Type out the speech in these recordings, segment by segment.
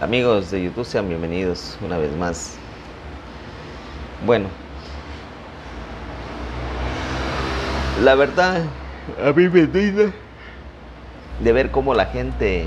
Amigos de YouTube, sean bienvenidos una vez más. Bueno, la verdad, a mí me indigna de ver cómo la gente,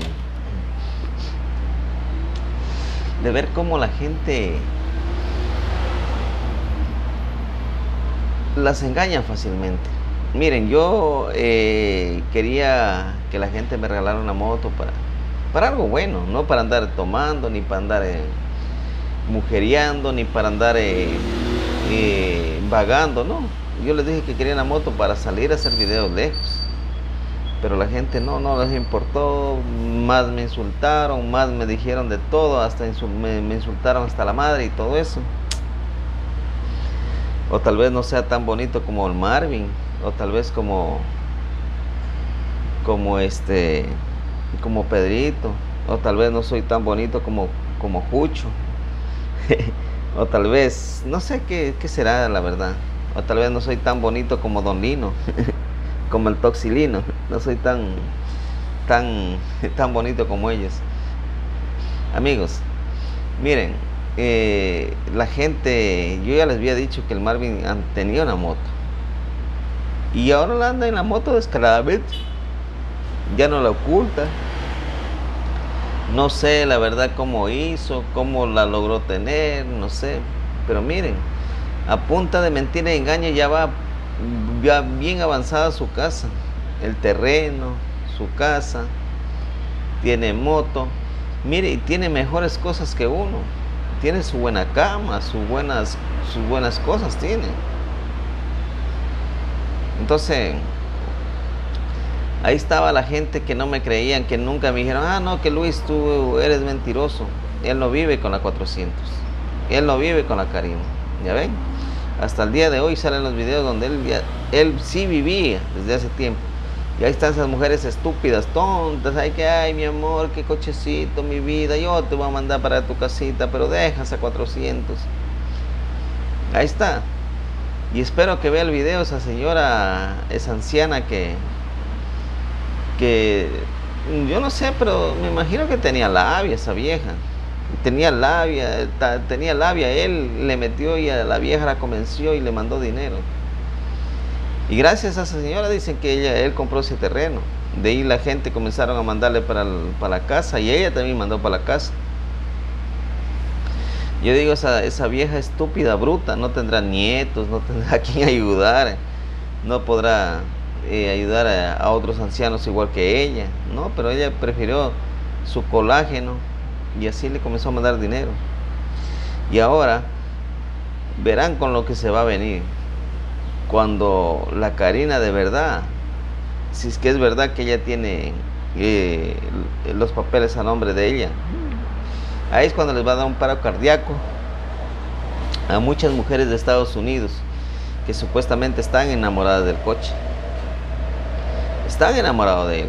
las engaña fácilmente. Miren, yo quería que la gente me regalara una moto para algo bueno, no para andar tomando, ni para andar mujeriando, ni para andar vagando, no. Yo les dije que quería una moto para salir a hacer videos lejos. Pero la gente no les importó, más me insultaron, más me dijeron de todo, hasta me insultaron hasta la madre y todo eso. O tal vez no sea tan bonito como el Marvin, o tal vez como Pedrito, o tal vez no soy tan bonito como Jucho, o tal vez, no sé qué será la verdad, o tal vez no soy tan bonito como Don Lino, como el Toxilino, no soy tan bonito como ellos. Amigos, miren, la gente, yo ya les había dicho que el Marvin tenía una moto, y ahora la anda en la moto descaradamente, ya no la oculta. No sé la verdad cómo hizo, cómo la logró tener, no sé. Pero miren, a punta de mentira y engaño ya va bien avanzada su casa. El terreno, su casa, tiene moto. Mire, y tiene mejores cosas que uno. Tiene su buena cama, sus buenas cosas tiene. Entonces, ahí estaba la gente que no me creían, que nunca me dijeron, no, que Luis, tú eres mentiroso. Él no vive con la 400. Él no vive con la Karina. ¿Ya ven? Hasta el día de hoy salen los videos donde él sí vivía desde hace tiempo. Y ahí están esas mujeres estúpidas, tontas. Ay, que, ay, mi amor, qué cochecito, mi vida. Yo te voy a mandar para tu casita, pero dejas a 400. Ahí está. Y espero que vea el video esa señora, esa anciana que yo no sé, pero me imagino que tenía labia esa vieja. Tenía labia, él le metió y a la vieja la convenció y le mandó dinero. Y gracias a esa señora dicen que él compró ese terreno. De ahí la gente comenzaron a mandarle para la casa y ella también mandó para la casa. Yo digo, esa vieja estúpida, bruta, no tendrá nietos, no tendrá a quien ayudar, no podrá ayudar a otros ancianos igual que ella, no, pero ella prefirió su colágeno y así le comenzó a mandar dinero. Y ahora verán con lo que se va a venir cuando la Karina de verdad, si es que es verdad que ella tiene los papeles a nombre de ella, ahí es cuando les va a dar un paro cardíaco a muchas mujeres de Estados Unidos que supuestamente están enamoradas del coche. Están enamorados de él.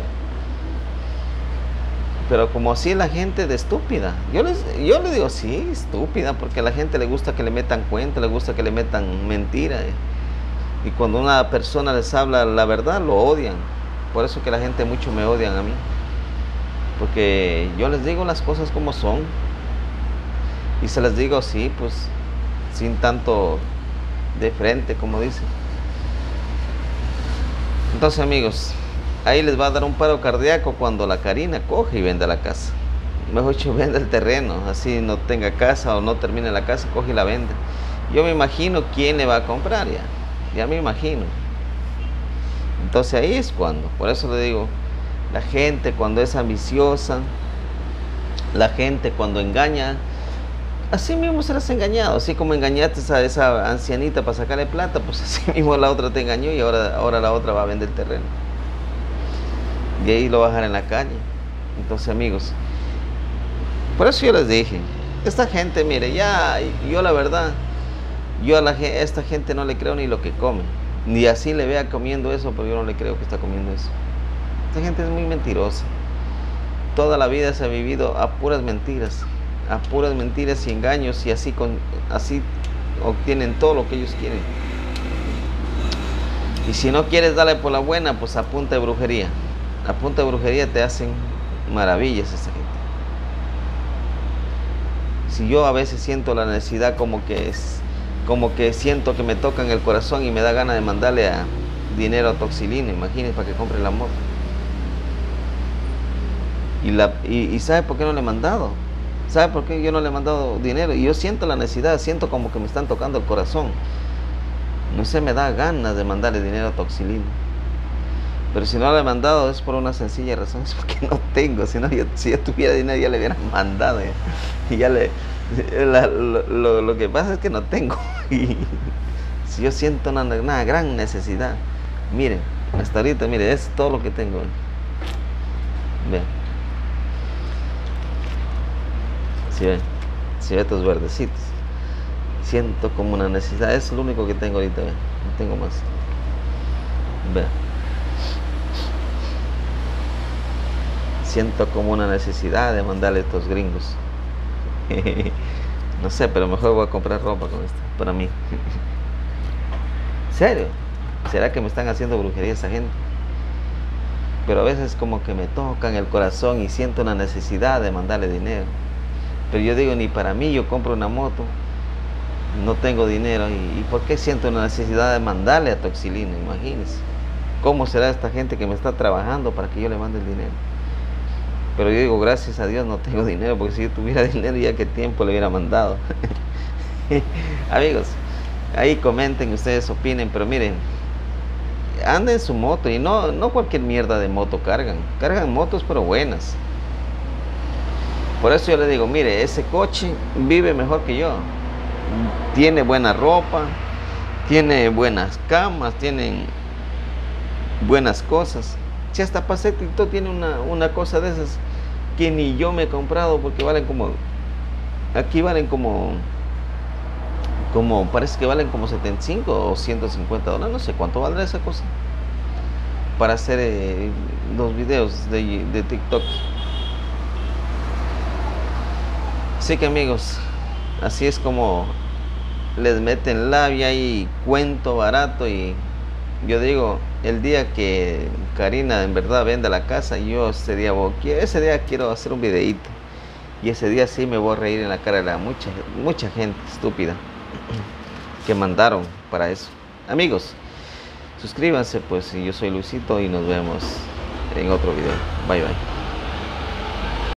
Pero como así la gente de estúpida. Yo les digo, sí, estúpida, porque a la gente le gusta que le metan cuento, le gusta que le metan mentira. Y cuando una persona les habla la verdad, lo odian. Por eso que la gente mucho me odian a mí. Porque yo les digo las cosas como son. Y se las digo así, pues, sin tanto de frente, como dicen. Entonces, amigos, ahí les va a dar un paro cardíaco cuando la Karina coge y vende la casa. Mejor dicho, vende el terreno, así no tenga casa o no termine la casa, coge y la vende. Yo me imagino quién le va a comprar ya me imagino. Entonces ahí es cuando, por eso le digo, la gente cuando es ambiciosa, la gente cuando engaña, así mismo serás engañado, así como engañaste a esa ancianita para sacarle plata, pues así mismo la otra te engañó y ahora la otra va a vender el terreno. Y ahí lo va a dejar en la calle. Entonces, amigos, por eso yo les dije, esta gente, mire, ya, yo la verdad, yo a esta gente no le creo ni lo que come, ni así le vea comiendo eso, pero yo no le creo que está comiendo eso. Esta gente es muy mentirosa. Toda la vida se ha vivido a puras mentiras y engaños, y así obtienen todo lo que ellos quieren. Y si no quieres darle por la buena, pues a punta de brujería. A punta de brujería te hacen maravillas esa gente. Si yo a veces siento la necesidad como que siento que me toca en el corazón y me da ganas de mandarle dinero a Toxilino, imagínense, para que compre la moto. Y ¿sabe por qué no le he mandado? ¿Sabe por qué yo no le he mandado dinero? Y yo siento la necesidad, siento como que me están tocando el corazón. No sé, me da ganas de mandarle dinero a Toxilino. Pero si no le he mandado es por una sencilla razón, es porque no tengo. Si yo tuviera dinero ya le hubiera mandado. Y ya lo que pasa es que no tengo. Y si yo siento una gran necesidad, miren, hasta ahorita, miren, es todo lo que tengo. Vean. Si ve estos verdecitos. Siento como una necesidad, es lo único que tengo ahorita, vean. No tengo más. Vean. Siento como una necesidad de mandarle a estos gringos. No sé, pero mejor voy a comprar ropa con esto, para mí. ¿Serio? ¿Será que me están haciendo brujería esa gente? Pero a veces como que me tocan el corazón y siento una necesidad de mandarle dinero. Pero yo digo, ni para mí yo compro una moto, no tengo dinero. ¿Y por qué siento una necesidad de mandarle a Toxilino? Imagínense. ¿Cómo será esta gente que me está trabajando para que yo le mande el dinero? Pero yo digo, gracias a Dios no tengo dinero, porque si yo tuviera dinero ya qué tiempo le hubiera mandado. Amigos, ahí comenten, ustedes opinen, pero miren, anden en su moto y no cualquier mierda de moto cargan motos pero buenas. Por eso yo le digo, mire, ese coche vive mejor que yo, tiene buena ropa, tiene buenas camas, tienen buenas cosas. Si hasta para hacer TikTok tiene una cosa de esas que ni yo me he comprado, porque valen como, aquí valen como parece que valen como 75 o 150 dólares, no sé cuánto valdrá esa cosa para hacer los videos de TikTok. Así que amigos, así es como les meten labia y cuento barato. Y yo digo, el día que Karina en verdad venda la casa, yo ese día quiero hacer un videíto. Y ese día sí me voy a reír en la cara de mucha gente estúpida que mandaron para eso. Amigos, suscríbanse pues, yo soy Luisito y nos vemos en otro video. Bye bye.